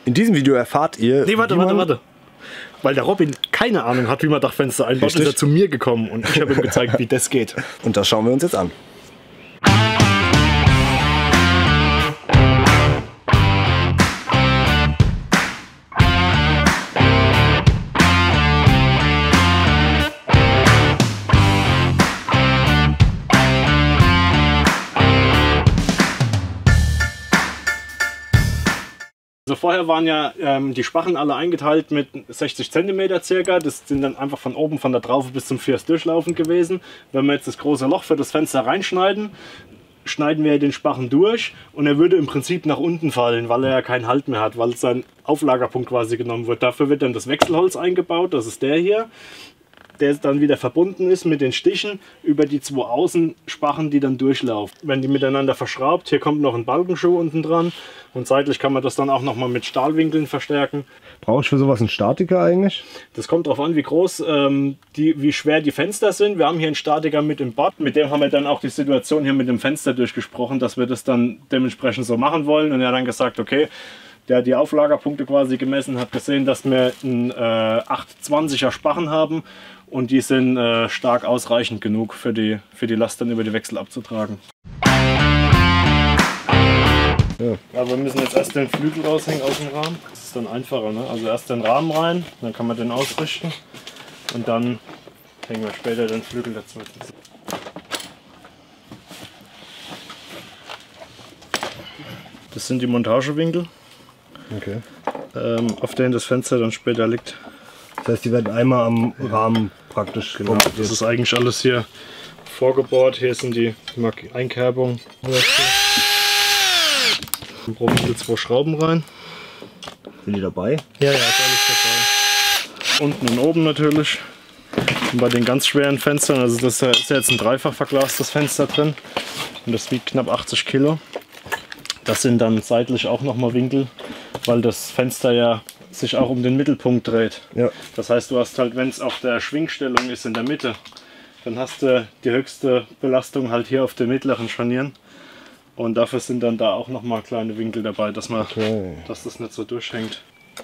In diesem Video erfahrt ihr... Nee, warte. Weil der Robin keine Ahnung hat, wie man Dachfenster einbaut, ist er zu mir gekommen und ich habe ihm gezeigt, wie das geht. Und das schauen wir uns jetzt an. Also vorher waren ja die Spachen alle eingeteilt mit 60 cm circa. Das sind dann einfach von oben von der Traufe bis zum First durchlaufend gewesen. Wenn wir jetzt das große Loch für das Fenster reinschneiden, schneiden wir den Spachen durch und er würde im Prinzip nach unten fallen, weil er ja keinen Halt mehr hat, weil sein Auflagerpunkt quasi genommen wird. Dafür wird dann das Wechselholz eingebaut, das ist der hier, der dann wieder verbunden ist mit den Stichen über die zwei Außenspachen, die dann durchlaufen. Wenn die miteinander verschraubt, hier kommt noch ein Balkenschuh unten dran und seitlich kann man das dann auch noch mal mit Stahlwinkeln verstärken. Brauche ich für sowas einen Statiker eigentlich? Das kommt darauf an, wie groß, wie schwer die Fenster sind. Wir haben hier einen Statiker mit im Bad. Mit dem haben wir dann auch die Situation hier mit dem Fenster durchgesprochen, dass wir das dann dementsprechend so machen wollen. Und er hat dann gesagt, okay, der hat die Auflagerpunkte quasi gemessen, hat gesehen, dass wir einen 820er Spachen haben und die sind stark ausreichend genug für die Last dann über die Wechsel abzutragen. Ja. Aber wir müssen jetzt erst den Flügel raushängen aus dem Rahmen. Das ist dann einfacher, ne? Also erst den Rahmen rein, dann kann man den ausrichten und dann hängen wir später den Flügel dazu. Das sind die Montagewinkel, okay, auf denen das Fenster dann später liegt. Das heißt, die werden einmal am Rahmen praktisch genau. Das ist eigentlich alles hier vorgebohrt. Hier sind die Einkerbungen. Dann brauchen wir 2 Schrauben rein. Sind die dabei? Ja, ist alles dabei. Unten und oben natürlich. Und bei den ganz schweren Fenstern, also das ist jetzt ein dreifach verglastes Fenster drin. Und das wiegt knapp 80 Kilo. Das sind dann seitlich auch nochmal Winkel, weil das Fenster ja sich auch um den Mittelpunkt dreht. Ja. Das heißt, du hast halt, wenn es auf der Schwingstellung ist in der Mitte, dann hast du die höchste Belastung halt hier auf den mittleren Scharnieren. Und dafür sind dann da auch nochmal kleine Winkel dabei, dass das nicht so durchhängt.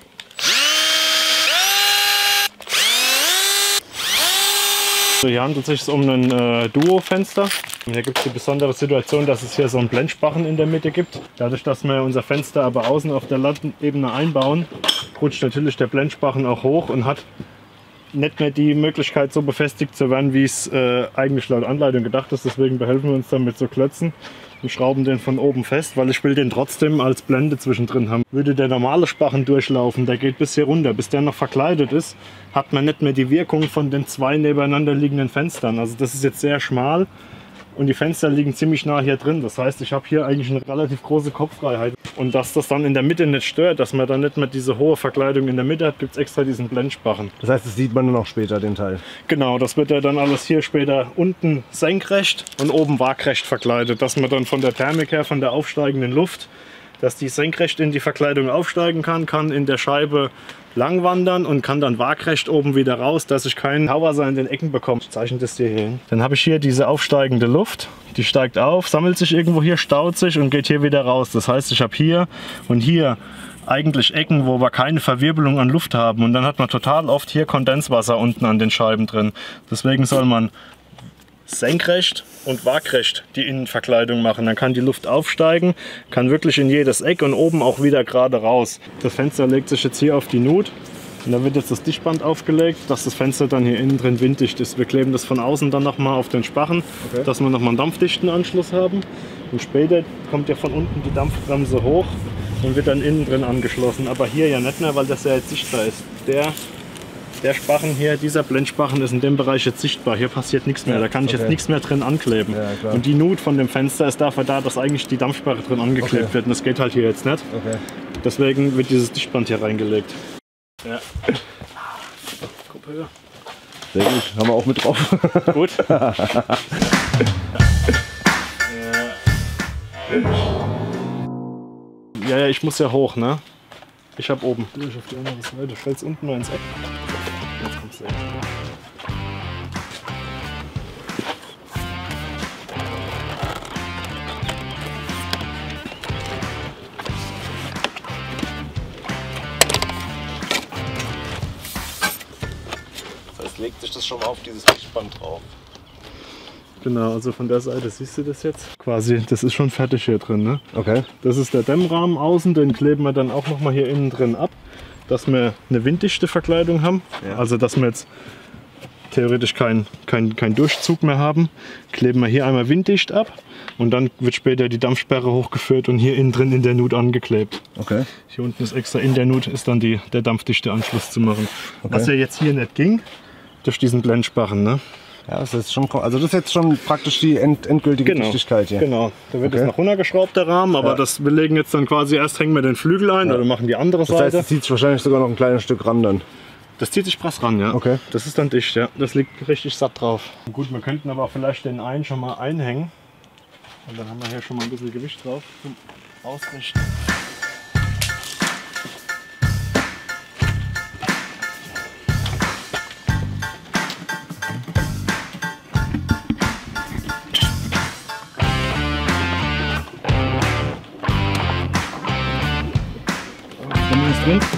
Hier handelt es sich um ein Duo-Fenster. Hier gibt es die besondere Situation, dass es hier so einen Blendspachen in der Mitte gibt. Dadurch, dass wir unser Fenster aber außen auf der Lattenebene einbauen, rutscht natürlich der Blendspachen auch hoch und hat nicht mehr die Möglichkeit, so befestigt zu werden, wie es eigentlich laut Anleitung gedacht ist. Deswegen behelfen wir uns dann mit so Klötzen und schrauben den von oben fest, weil ich will den trotzdem als Blende zwischendrin haben. Würde der normale Spachen durchlaufen, der geht bis hier runter, bis der noch verkleidet ist, hat man nicht mehr die Wirkung von den 2 nebeneinander liegenden Fenstern. Also das ist jetzt sehr schmal und die Fenster liegen ziemlich nah hier drin. Das heißt, ich habe hier eigentlich eine relativ große Kopffreiheit. Und dass das dann in der Mitte nicht stört, dass man dann nicht mehr diese hohe Verkleidung in der Mitte hat, gibt es extra diesen Blendspachen. Das heißt, das sieht man dann auch später, den Teil? Genau, das wird ja dann alles hier später unten senkrecht und oben waagrecht verkleidet, dass man dann von der Thermik her, von der aufsteigenden Luft, dass die senkrecht in die Verkleidung aufsteigen kann in der Scheibe lang wandern und kann dann waagrecht oben wieder raus, dass ich keinen Hauwasser in den Ecken bekomme. Ich zeichne das dir hier hin. Dann habe ich hier diese aufsteigende Luft, die steigt auf, sammelt sich irgendwo hier, staut sich und geht hier wieder raus. Das heißt, ich habe hier und hier eigentlich Ecken, wo wir keine Verwirbelung an Luft haben und dann hat man total oft hier Kondenswasser unten an den Scheiben drin. Deswegen soll man senkrecht und waagrecht die Innenverkleidung machen. Dann kann die Luft aufsteigen, kann wirklich in jedes Eck und oben auch wieder gerade raus. Das Fenster legt sich jetzt hier auf die Nut und da wird jetzt das Dichtband aufgelegt, dass das Fenster dann hier innen drin winddicht ist. Wir kleben das von außen dann nochmal auf den Spachen, okay, dass wir nochmal einen dampfdichten Anschluss haben. Und später kommt ja von unten die Dampfbremse hoch und wird dann innen drin angeschlossen. Aber hier ja nicht mehr, weil das ja jetzt sichtbar ist. Der Spachen hier, dieser Blendspachen ist in dem Bereich jetzt sichtbar. Hier passiert nichts mehr, da kann ich jetzt nichts mehr drin ankleben. Ja, und die Nut von dem Fenster ist dafür da, dass eigentlich die Dampfsperre drin angeklebt wird. Und das geht halt hier jetzt nicht. Deswegen wird dieses Dichtband hier reingelegt. Ja. Gruppe höher. Sehr gut, haben wir auch mit drauf. Gut. Ja, ich muss ja hoch, ne? Ich hab oben. Durch auf die andere Seite. Du fällst unten mal ins Eck. Jetzt kommst du echt. legt sich das schon mal auf dieses Lichtband drauf. Genau, also von der Seite siehst du das jetzt. Quasi, das ist schon fertig hier drin. Ne? Okay. Das ist der Dämmrahmen außen, den kleben wir dann auch noch mal hier innen drin ab, dass wir eine winddichte Verkleidung haben. Ja. Also dass wir jetzt theoretisch kein Durchzug mehr haben. Kleben wir hier einmal winddicht ab und dann wird später die Dampfsperre hochgeführt und hier innen drin in der Nut angeklebt. Okay. Hier unten ist extra in der Nut ist dann der dampfdichte Anschluss zu machen. Okay. Was ja jetzt hier nicht ging, durch diesen Blendsparren. Ne? Ja, das ist schon, also das ist jetzt schon praktisch die endgültige Dichtigkeit hier. Genau, da wird Okay. jetzt noch runtergeschraubt, der Rahmen, aber Ja. wir legen jetzt dann quasi, erst hängen wir den Flügel ein oder machen die andere Das heißt, Seite. es zieht sich wahrscheinlich sogar noch ein kleines Stück ran dann. Das zieht sich krass ran, ja. Okay. Das ist dann dicht, ja. Das liegt richtig satt drauf. Gut, wir könnten aber auch vielleicht den einen schon mal einhängen. Und dann haben wir hier schon mal ein bisschen Gewicht drauf zum Ausrichten. Dann ist drin.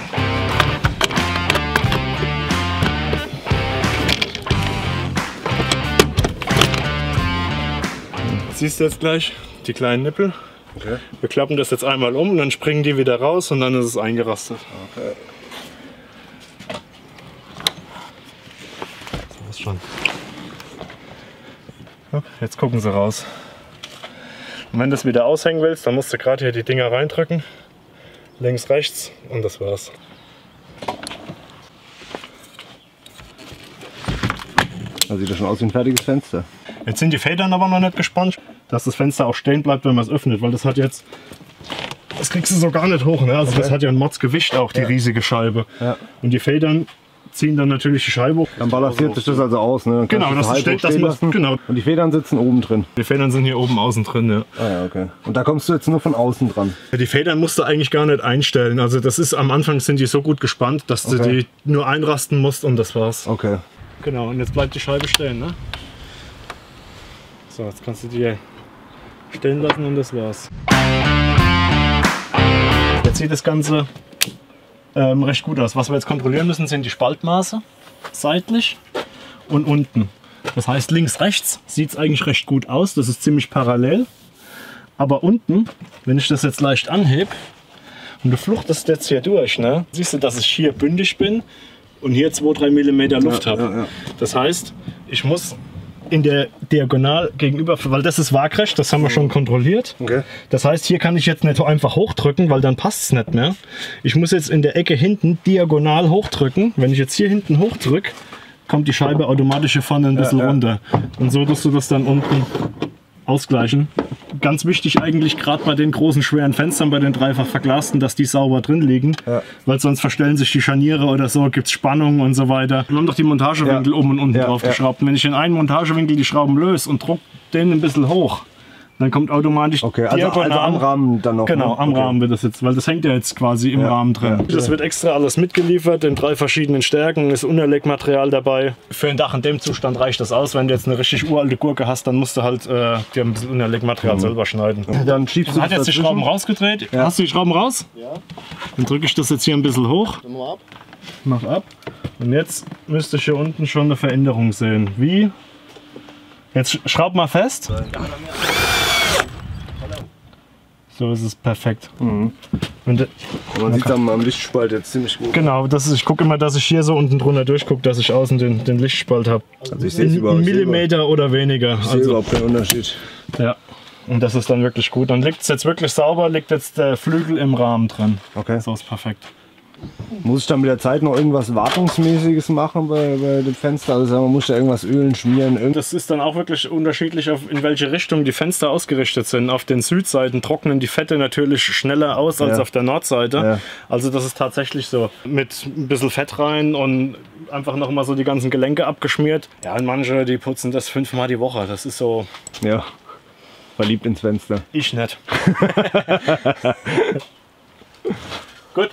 Siehst du jetzt gleich die kleinen Nippel? Okay. Wir klappen das jetzt einmal um, dann springen die wieder raus und dann ist es eingerastet. Okay. So ist schon. Ja, jetzt gucken sie raus. Und wenn du das wieder aushängen willst, dann musst du gerade hier die Dinger reindrücken. Links, rechts und das war's. Das sieht ja schon aus wie ein fertiges Fenster. Jetzt sind die Federn aber noch nicht gespannt, dass das Fenster auch stehen bleibt, wenn man es öffnet, weil das hat jetzt, das kriegst du so gar nicht hoch, ne? Also das hat ja ein Mordsgewicht auch, die riesige Scheibe. Ja. Und die Federn ziehen dann natürlich die Scheibe hoch. Dann balanciert sich das also aus. Ne? Dann kannst Genau, du das halb steht, hoch stehen dass man, lassen. genau. Und die Federn sitzen oben drin. Die Federn sind hier oben außen drin, ja. Ah ja, okay. Und da kommst du jetzt nur von außen dran. Die Federn musst du eigentlich gar nicht einstellen. Also das ist, am Anfang sind die so gut gespannt, dass du Okay. die nur einrasten musst und das war's. Okay. Genau, und jetzt bleibt die Scheibe stehen, ne? So, jetzt kannst du die stehen lassen und das war's. Jetzt sieht das Ganze recht gut aus. Was wir jetzt kontrollieren müssen, sind die Spaltmaße, seitlich und unten. Das heißt, links, rechts sieht es eigentlich recht gut aus. Das ist ziemlich parallel. Aber unten, wenn ich das jetzt leicht anhebe und du fluchtest jetzt hier durch, ne, siehst du, dass ich hier bündig bin und hier 2-3 mm Luft habe. ja. Das heißt, ich muss in der Diagonal gegenüber, weil das ist waagrecht, das haben wir schon kontrolliert. Okay. Das heißt, hier kann ich jetzt nicht einfach hochdrücken, weil dann passt es nicht mehr. Ich muss jetzt in der Ecke hinten diagonal hochdrücken. Wenn ich jetzt hier hinten hochdrücke, kommt die Scheibe automatisch hier vorne ein bisschen runter. Und so tust du das dann unten ausgleichen. Ganz wichtig eigentlich gerade bei den großen schweren Fenstern, bei den dreifach verglasten, dass die sauber drin liegen, weil sonst verstellen sich die Scharniere oder so, gibt es Spannungen und so weiter. Wir haben doch die Montagewinkel oben und unten drauf geschraubt. Und wenn ich in einen Montagewinkel die Schrauben löse und druck den ein bisschen hoch, dann kommt automatisch Okay, also am Rahmen dann noch. Genau, ne? am Okay. Rahmen wird das jetzt, weil das hängt ja jetzt quasi im Rahmen drin. ja. Das wird extra alles mitgeliefert in 3 verschiedenen Stärken, ist Unterlegmaterial dabei. Für ein Dach in dem Zustand reicht das aus. Wenn du jetzt eine richtig uralte Gurke hast, dann musst du halt dir ein bisschen Unterlegmaterial selber schneiden. Dann schiebst du Hat das jetzt die dazwischen. Schrauben rausgedreht. Ja. Hast du die Schrauben raus? Ja, Dann drücke ich das jetzt hier ein bisschen hoch. dann mal ab. Mach ab. Und jetzt müsste ich hier unten schon eine Veränderung sehen. Wie? Jetzt schraub mal fest. So ist es perfekt. Mhm. Und, Man sieht es am Lichtspalt jetzt ziemlich gut. genau, das ist, ich gucke immer, dass ich hier so unten drunter durchgucke, dass ich außen den Lichtspalt habe. Also ich sehe es überhaupt Ein nicht. Millimeter oder weniger. Ich sehe überhaupt keinen Unterschied. Ja. Und das ist dann wirklich gut. Dann liegt es jetzt wirklich sauber, liegt jetzt der Flügel im Rahmen drin. Okay. So ist perfekt. Muss ich dann mit der Zeit noch irgendwas Wartungsmäßiges machen bei dem Fenster? Also sagen wir, muss da irgendwas ölen, schmieren? Das ist dann auch wirklich unterschiedlich, in welche Richtung die Fenster ausgerichtet sind. Auf den Südseiten trocknen die Fette natürlich schneller aus als auf der Nordseite. Ja. Also das ist tatsächlich so. Mit ein bisschen Fett rein und einfach noch mal so die ganzen Gelenke abgeschmiert. Ja, und manche, die putzen das 5-mal die Woche. Das ist so... Ja. Verliebt ins Fenster. Ich nicht. Gut.